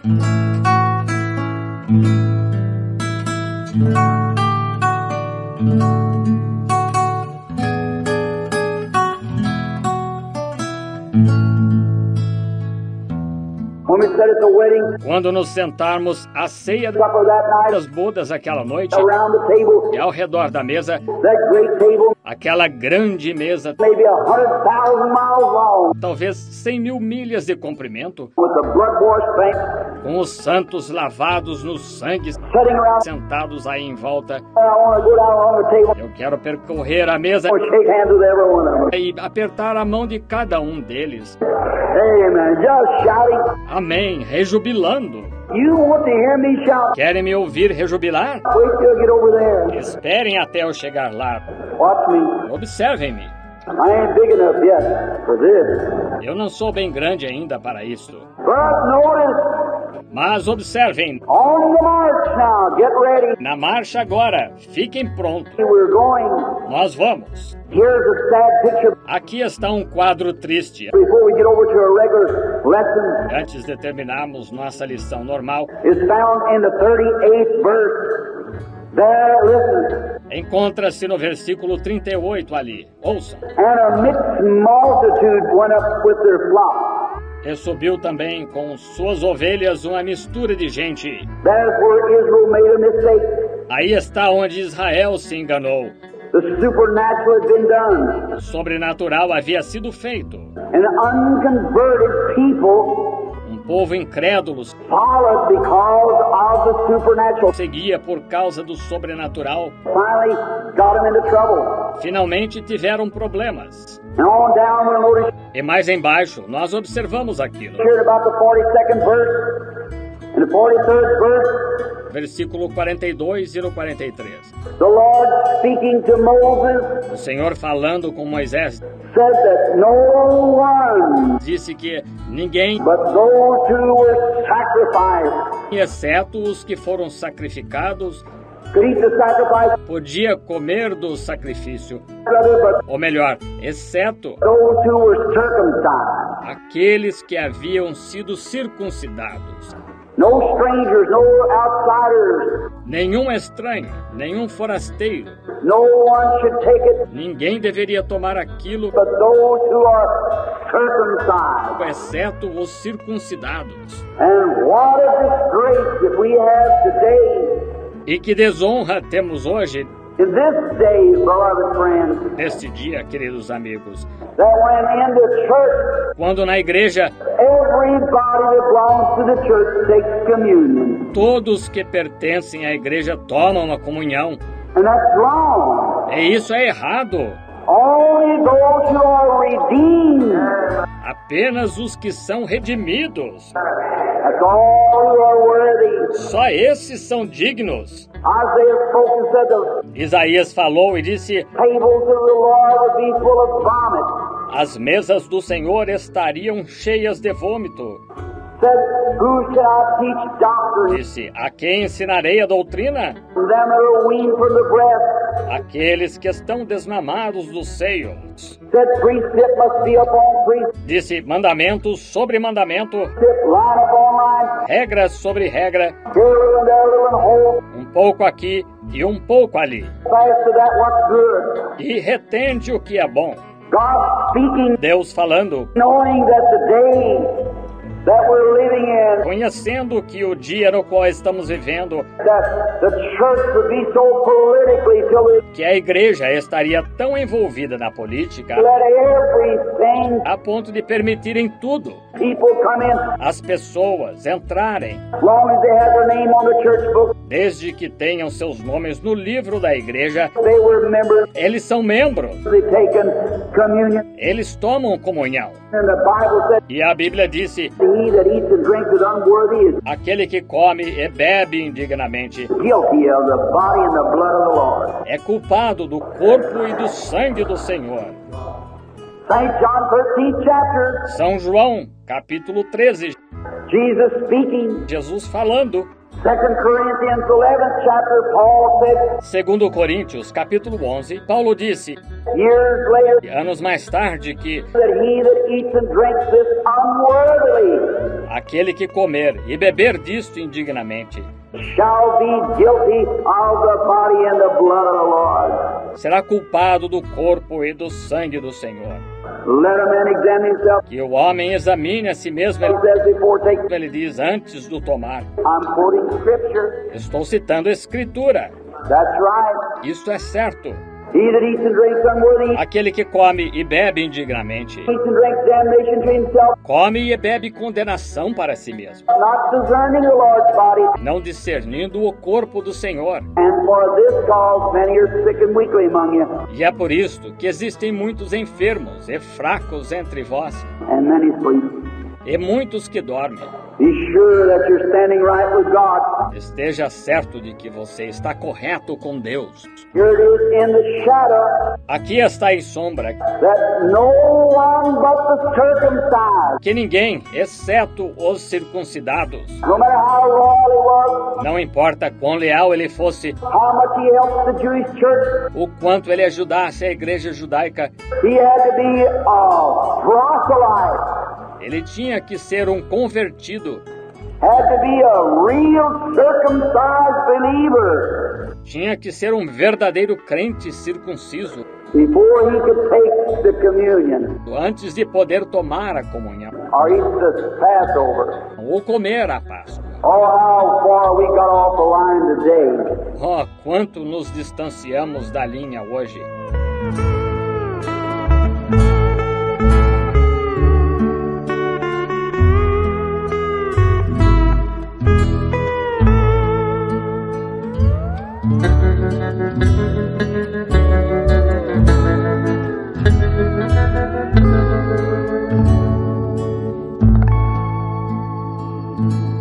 Quando nos sentarmos à ceia das bodas aquela noite, e ao redor da mesa, aquela grande mesa, talvez 100 mil milhas de comprimento, com os santos lavados no sangue, sentados aí em volta, eu quero percorrer a mesa e apertar a mão de cada um deles. Amém, rejubilando. Querem me ouvir rejubilar? Esperem até eu chegar lá. Observem-me. Eu não sou bem grande ainda para isso. Mas observem. Na marcha agora. Fiquem prontos. Nós vamos. Aqui está um quadro triste. Antes de terminarmos nossa lição normal, encontra-se no versículo 38 ali. Ouçam. E subiu também com suas ovelhas uma mistura de gente. Aí está onde Israel se enganou. O sobrenatural havia sido feito. Um povo incrédulo seguia por causa do sobrenatural. Finalmente tiveram problemas. E mais embaixo, nós observamos aquilo. Versículo 42 e no 43. O Senhor falando com Moisés disse que ninguém, exceto os que foram sacrificados, podia comer do sacrifício. Ou melhor, exceto aqueles que haviam sido circuncidados. Nenhum estranho, nenhum forasteiro. Ninguém deveria tomar aquilo, exceto os circuncidados. E que desonra temos hoje, neste dia, queridos amigos, quando na igreja todos que pertencem à igreja tomam a comunhão. E isso é errado. Apenas os que são redimidos. Só esses são dignos. Isaías falou e disse: as mesas do Senhor estariam cheias de vômito. Disse: a quem ensinarei a doutrina? Aqueles que estão desmamados dos seios. Disse: mandamentos sobre mandamento, regras sobre regra, um pouco aqui e um pouco ali, e retende o que é bom. Deus falando, conhecendo que o dia no qual estamos vivendo, que a igreja estaria tão envolvida na política a ponto de permitirem tudo, as pessoas entrarem, desde que tenham seus nomes no livro da igreja. Eles são membros, eles tomam comunhão. E a Bíblia disse: aquele que come e bebe indignamente é culpado do corpo e do sangue do Senhor. São João, capítulo 13. Jesus falando. 2 Coríntios, capítulo 11, Paulo disse, anos mais tarde, que Aquele que comer e beber disto indignamente shall be guilty of the body and the blood of the Lord. será culpado do corpo e do sangue do Senhor. Let a man examine himself. Que o homem examine a si mesmo, He says before taking. ele diz, antes do tomar. I'm quoting scripture. Estou citando a Escritura. That's right. Isto é certo. He that eats and drinks unworthy Aquele que come e bebe indignamente, eats and drinks damnation to himself, come e bebe condenação para si mesmo, not discerning the Lord's body. não discernindo o corpo do Senhor. And for this cause many are sick and weakly among you, E é por isto que existem muitos enfermos e fracos entre vós, and many sleep. e muitos que dormem. Be sure that you're standing right with God. Esteja certo de que você está correto com Deus. Here it is in the shadow Aqui está em sombra that no one but the circumcised, que ninguém, exceto os circuncidados, no matter how loyal he was, não importa quão leal ele fosse, how much he helped the Jewish church, o quanto ele ajudasse a igreja judaica, he had to be a proselyte, ele tinha que ser um convertido, had to be a real circumcised believer tinha que ser um verdadeiro crente circunciso before he could take the communion antes de poder tomar a comunhão or eat the Passover. ou comer a Páscoa. Oh, how far we got off the line today. Oh, quanto nos distanciamos da linha hoje. Thank you.